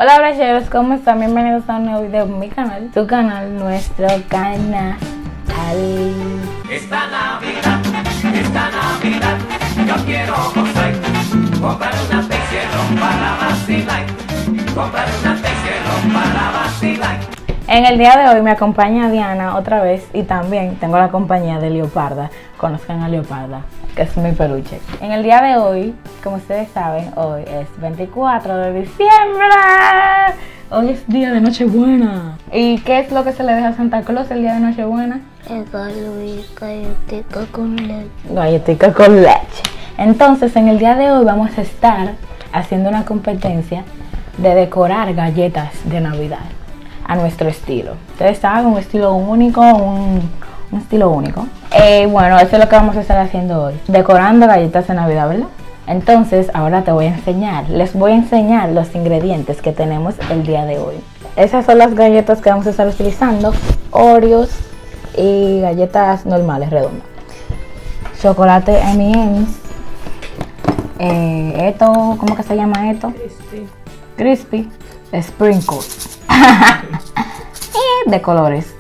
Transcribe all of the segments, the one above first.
Hola bracheros, ¿cómo están? Bienvenidos a un nuevo video en mi canal, tu canal, nuestro canal. Esta Navidad, yo quiero gozar, comprar una T-Cielo para vacilar, comprar una T-Cielo para vacilar. En el día de hoy me acompaña Diana otra vez y también tengo la compañía de Leoparda. Conozcan a Leoparda, que es mi peluche. En el día de hoy, como ustedes saben, hoy es 24 de diciembre. Hoy es día de Nochebuena. ¿Y qué es lo que se le deja a Santa Claus el día de Nochebuena? Regalo y galletica con leche. Galletica con leche. Entonces, en el día de hoy vamos a estar haciendo una competencia de decorar galletas de Navidad a nuestro estilo. Ustedes saben, un estilo único, un estilo único. Bueno, eso es lo que vamos a estar haciendo hoy, decorando galletas de Navidad, ¿verdad? Entonces, ahora te voy a enseñar, les voy a enseñar los ingredientes que tenemos el día de hoy. Esas son las galletas que vamos a estar utilizando: Oreos y galletas normales, redondas. Chocolate M&M's. Esto, ¿cómo que se llama esto? Crispy. Sprinkles. Y de colores.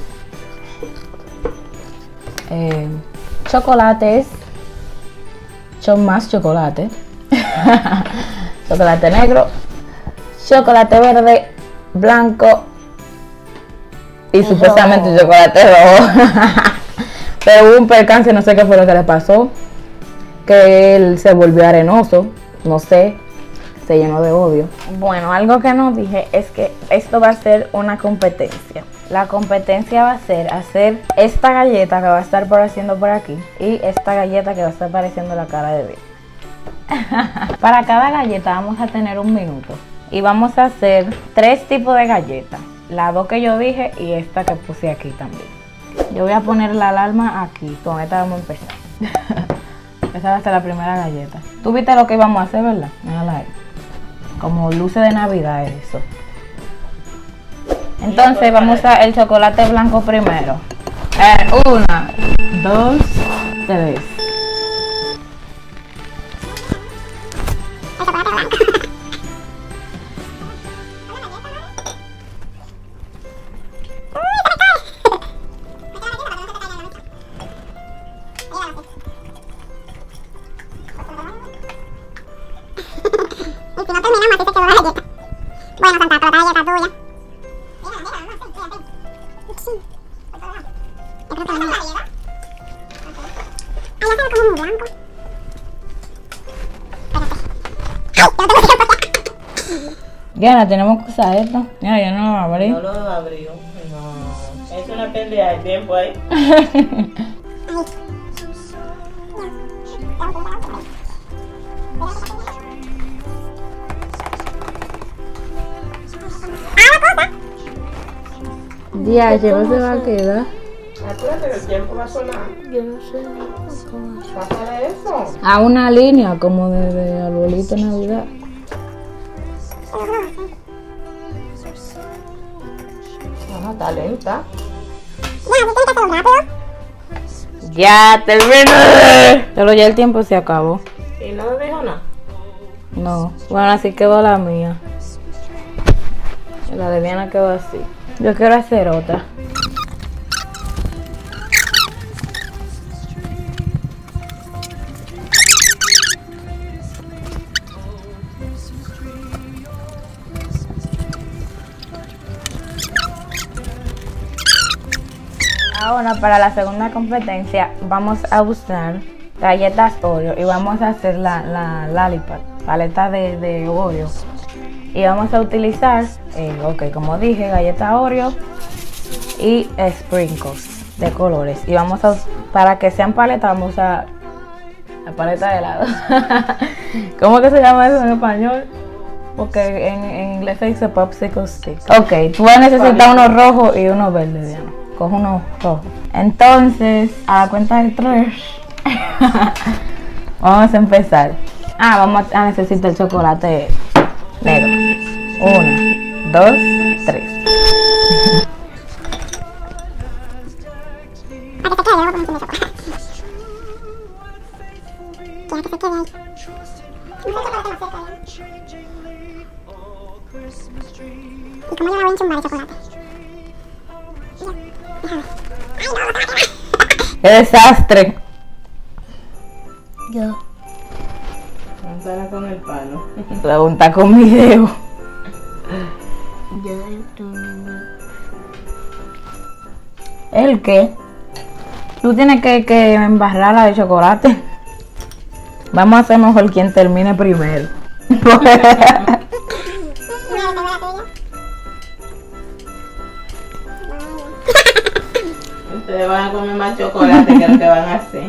Chocolates. Son más chocolate. Chocolate negro, chocolate verde, blanco y supuestamente chocolate rojo. Pero hubo un percance, no sé qué fue lo que le pasó, que él se volvió arenoso, no sé, se llenó de odio. Bueno, algo que no dije es que esto va a ser una competencia. La competencia va a ser hacer esta galleta que va a estar apareciendo por aquí y esta galleta que va a estar apareciendo la cara de Bill. Para cada galleta vamos a tener un minuto y vamos a hacer 3 tipos de galletas. Las 2 que yo dije y esta que puse aquí también. Yo voy a poner la alarma aquí, con esta vamos a empezar. Esa va a ser la primera galleta. Tú viste lo que íbamos a hacer, ¿verdad? Mírala ahí. Como luces de Navidad eso. Entonces vamos a el chocolate blanco primero. 1, 2, 3. Bueno, Santa Claus, la galleta tuya. Diana, tenemos que usar esto. Mira, yo no lo abrí. No lo abrió. No. Es una pérdida de tiempo ahí. Ya, no se va a quedar. Acuérdate que el tiempo va a sonar. Yo no sé cómo es. Pásale eso. A una línea como de arbolito de Navidad. Ajá, está lenta. Ya terminé. Pero ya el tiempo se acabó. ¿Y no me dijo nada? No. Bueno, así quedó la mía. La de Diana quedó así. Yo quiero hacer otra. Ahora para la segunda competencia vamos a usar galletas Oreo y vamos a hacer la Lollipop, paleta de Oreo. Y vamos a utilizar, como dije, galletas Oreo y sprinkles de colores. Y vamos a, para que sean paletas, vamos a usar la paleta de helado. ¿Cómo que se llama eso en español? Porque en inglés se dice popsicle stick. Ok, tú vas a necesitar uno rojo y uno verde, Diana. Coge uno rojo. Entonces, a la cuenta de 3, vamos a empezar. Vamos a necesitar el chocolate negro. 1, 2, 3. Y como yo la voy a enchumbar de chocolate. ¡Qué desastre! Yo. Montala con el palo. Pregunta con mi dedo. Yo esto. ¿El qué? Tú tienes que embarrarla de chocolate. Vamos a hacer mejor quien termine primero. Ustedes van a comer más chocolate que lo que van a hacer.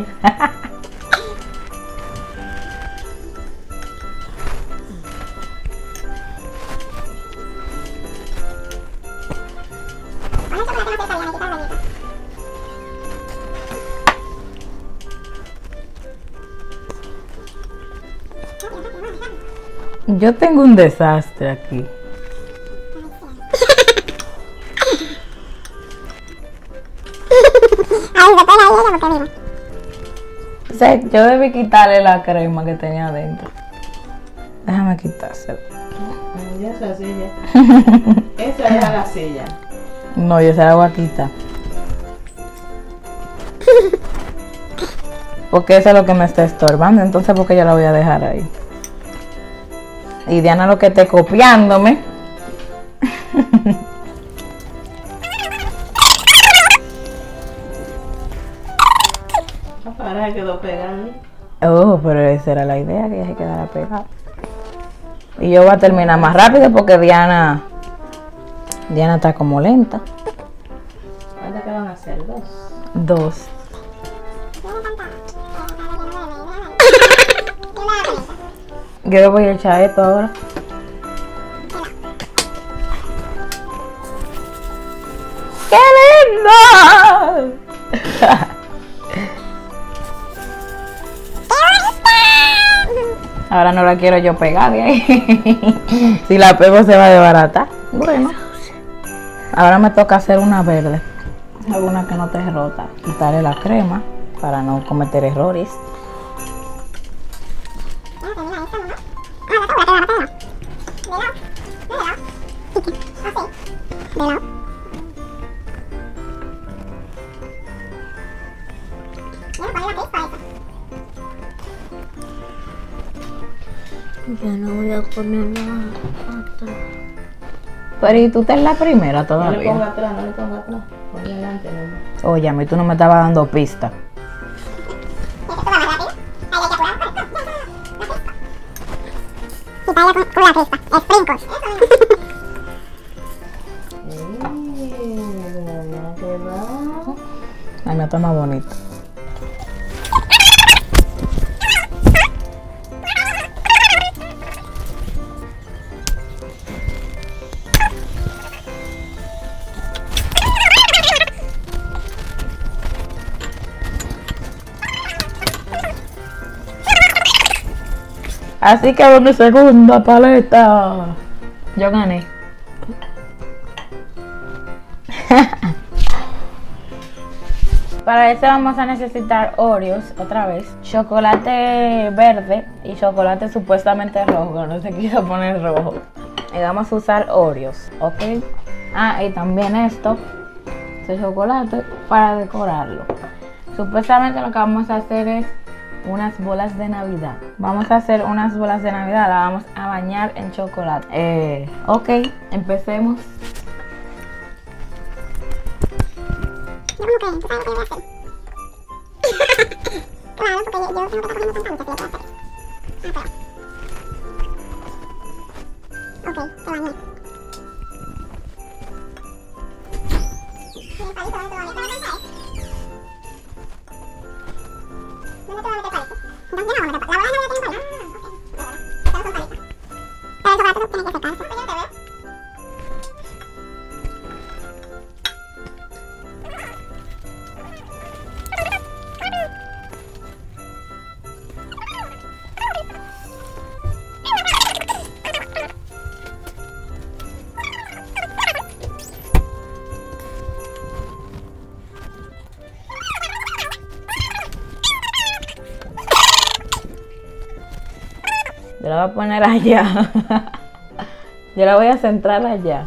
Yo tengo un desastre aquí. Ay, me pega ella porque mira. O sea, yo debí quitarle la crema que tenía adentro. Déjame quitársela. Ya esa silla. Esa era la silla. No, yo se la voy a quitar. Porque eso es lo que me está estorbando. Entonces, ¿por qué yo la voy a dejar ahí? Y Diana lo que esté copiándome. Ahora quedó pegado. Oh, pero esa era la idea, que ella se quedara pegada. Y yo voy a terminar más rápido porque Diana está como lenta. ¿Cuántas que van a hacer? Dos. 2. Yo le voy a echar esto ahora. ¡Qué lindo! Ahora no la quiero yo pegar de ahí. Si la pego se va a desbaratar. Bueno. Ahora me toca hacer una verde. Alguna que no esté rota. Quitarle la crema para no cometer errores. Yo no voy a poner nada atrás. Pero ¿y tú estás en la primera No le todavía? ponga atrás, no le ponga atrás. Ponle adelante, no. Oye, a mí tú no me estabas dando pista. Y para allá con la fiesta. Sprinkles. Ya quedó. Ay, me está más bonito. Así que por mi segunda paleta, yo gané. Para eso vamos a necesitar Oreos otra vez, chocolate verde y chocolate supuestamente rojo, no se quiso poner rojo. Y vamos a usar Oreos, ¿ok? Ah, y también esto, este chocolate para decorarlo. Supuestamente lo que vamos a hacer es unas bolas de Navidad. Vamos a hacer unas bolas de Navidad, la vamos a bañar en chocolate. Ok, empecemos. Yo como que, ¿tú sabes lo que voy a hacer? Claro, porque yo tengo que estar cogiendo con tantas, lo puedo hacer. Ok, te bañé. El palito, ¿dónde te lo voy a meter? ¿Dónde te lo voy a meter palito? Entonces yo no voy a meter palito. La bola no voy a tener palito. Ah, ok. Entonces son palitos. Pero el chocolate tiene que secarse. Yo te veo. Yo la voy a poner allá. Yo la voy a centrar allá.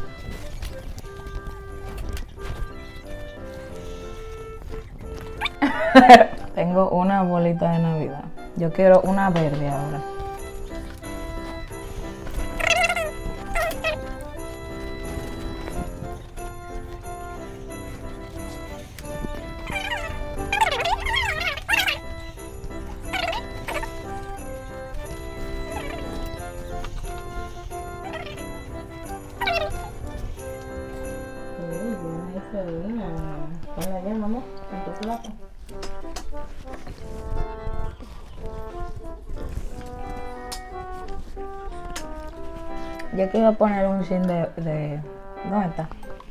Tengo una bolita de Navidad. Yo quiero una verde ahora. Ponla allá, mamá, en tu plato. Yo quiero poner un chin de... ¿Dónde está?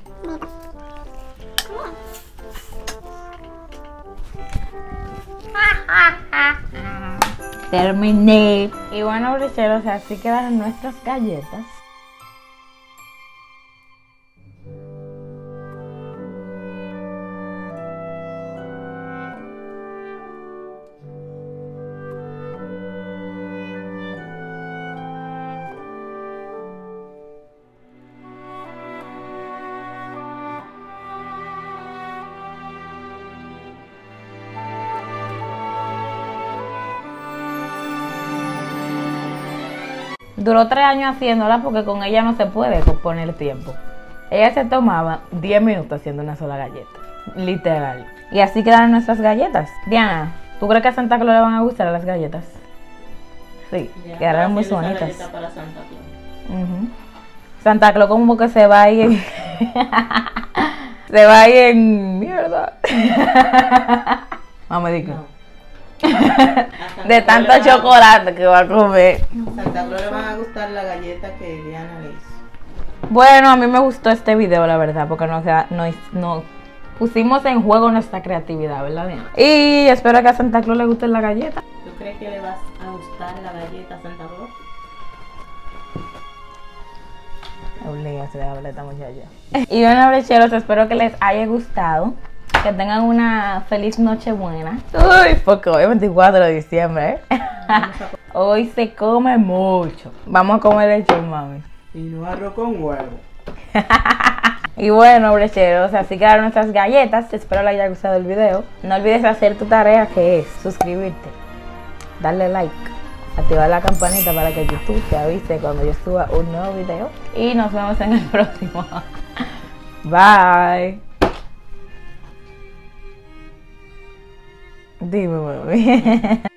Terminé. Y bueno, bricheros, así quedaron nuestras galletas. Duró 3 años haciéndola porque con ella no se puede poner tiempo. Ella se tomaba 10 minutos haciendo una sola galleta. Literal. Y así quedaron nuestras galletas. Diana, ¿tú crees que a Santa Claus le van a gustar las galletas? Sí, Ya, quedaron muy haciendo esa bonitas. galleta para Santa Claus. Santa Claus como que se va ahí en... se va ahí en... Mierda. Vamos a decir. No. De tanto chocolate que va a comer. Santa Claus le van a gustar la galleta que Diana le hizo. Bueno, a mí me gustó este video, la verdad, porque no pusimos en juego nuestra creatividad, ¿verdad, Diana? Y espero que a Santa Claus le guste la galleta. ¿Tú crees que le vas a gustar la galleta a Santa Claus? Oblígase a hablar esta muchacha. Y bueno, brecheros, espero que les haya gustado. Que tengan una feliz noche buena. Uy, porque hoy es 24 de diciembre, ¿eh? Hoy se come mucho. Vamos a comer leche, mami. Y no arroz con huevo. Y bueno, brecheros, así quedaron nuestras galletas. Espero les haya gustado el video. No olvides hacer tu tarea, que es suscribirte, darle like, activar la campanita para que YouTube te avise cuando yo suba un nuevo video. Y nos vemos en el próximo. Bye. Dime, mami.